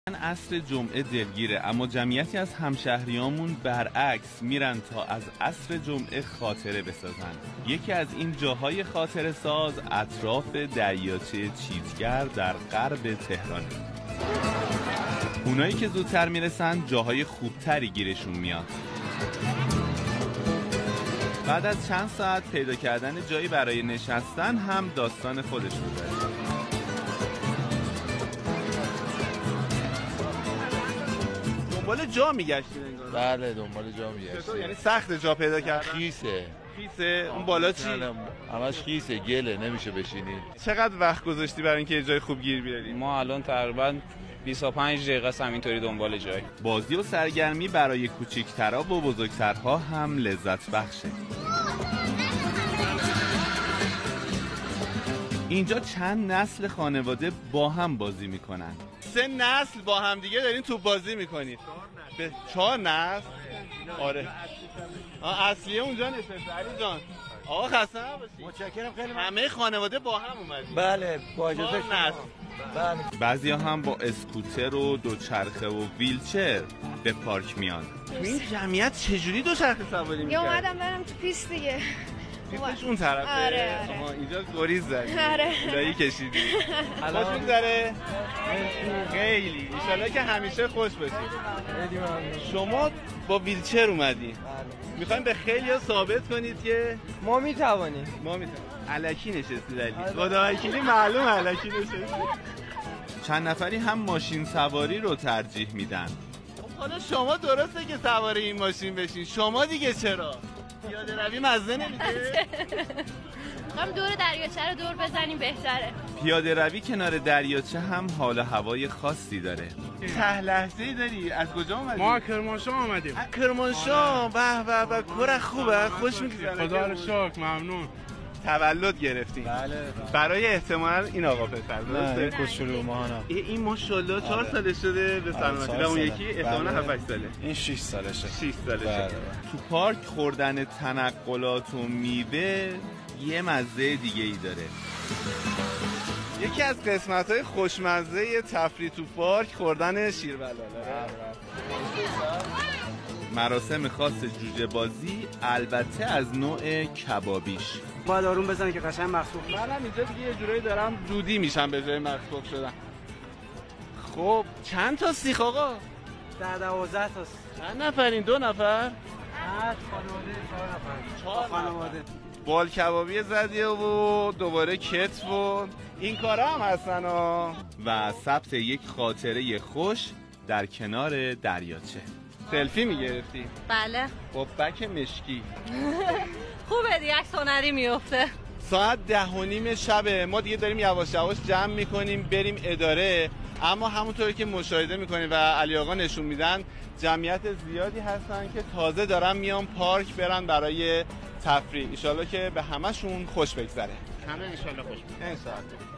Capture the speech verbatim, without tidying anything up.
عصر جمعه دلگیره، اما جمعیتی از همشهریامون برعکس میرن تا از عصر جمعه خاطره بسازن. یکی از این جاهای خاطره ساز اطراف دریاچه چیتگر در غرب تهرانه. اونایی که زودتر میرسن جاهای خوبتری گیرشون میاد. بعد از چند ساعت پیدا کردن جایی برای نشستن هم داستان خودشون داره. دنبال جا میگشتین انگار؟ بله دنبال جا میگشتیم. یعنی سخت جا پیدا کردن؟ خیسه. خیسه؟ اون بالا چی؟ همش خیسه، گله، نمیشه بشینی. چقدر وقت گذاشتی برای اینکه یه جای خوب گیر بیاری؟ ما الان تقریبا بیست و پنج دقیقه است همینطوری دنبال جای. بازی و سرگرمی برای کوچیک‌ترا و بزرگترها هم لذت بخشه. اینجا چند نسل خانواده با هم بازی میکنن. سه نسل با هم دیگه دارین توپ بازی میکنید. به چهار نسل؟ آره. آه اصلیه اونجا نشسته. علی جان آقا خسته نباشید. متشکرم خیلی. همه خانواده با هم اومدید؟ بله با اجازه شما. بله. بعضیا هم با اسکوتر و دوچرخه و ویلچر به پارک میان. تو این جمعیت چجوری دوچرخه سواری می‌کنی؟ یا اومدم برم تو پیست دیگه. پیستش اون طرفه. آره آره. شما اینجا گریز زدی. آره. لایی کشیدی. خوش می‌گذره؟ خیلی. ان شاءالله که همیشه خوش باشید. شما با ویلچر اومدین. میخوایم به خیلی‌ها ثابت کنید که ما میتوانیم. ما میتوانیم. الکی نشستید علی. خدا وکیلی معلوم الکی نشستید. چند نفری هم ماشین سواری رو ترجیح میدن. حالا شما درسته که سوار این ماشین بشین، شما دیگه چرا؟ پیاده روی مزه نمیده؟ میخوام دور دریاچه رو دور بزنیم بهتره. پیاده روی کنار دریاچه هم حال و هوای خاصی داره. ته لحظه‌ای داری؟ از کجا اومدی؟ ما کرمانشاه اومدیم. کرمانشاه. به به به کار خوبه. خوش میگذره. خدا رو شکر. ممنون. تولد گرفتیم. بله. برای احتمالاً این آقا پسر درسته؟ کوچولو ماهانم. این ماشاءالله چهار سالش شده به سلامتی و اون یکی احتمالاً هفت هشت ساله. این شش سالشه. شش سالشه. تو پارک خوردن تنقلات و میوه یه مزه دیگه ای داره. یکی از قسمت‌های خوشمزه تفریح تو پارک خوردن شیربلاله. مراسم خاص جوجه بازی، البته از نوع کبابیش. باید آروم بزنی که قشنگ مخصوص. منم اینجا دیگه یه جورایی دارم دودی میشم به جای مخصوص شدن. خب چند تا سیخ آقا؟ ده دوازده تاست. چند نفرین؟ دو نفر؟ نه خانواده چهار نفر. چهار خانواده. بال کبابی زدیه و دوباره کتف و این کارا هم هستن ها. و ثبت یک خاطره خوش در کنار دریاچه. سلفی میگرفتی؟ بله. با بک مشکی. خوبه دیگه عکس هنری میفته. ساعت ده و نیم شبه، ما دیگه داریم یواش یواش جمع میکنیم بریم اداره، اما همونطوری که مشاهده میکنیم و علی آقا نشون میدن جمعیت زیادی هستن که تازه دارن میان پارک برن برای تفریح. ان شاءالله که به همشون خوش بگذره. همه ان شاءالله خوش بگذره. ان شاءالله.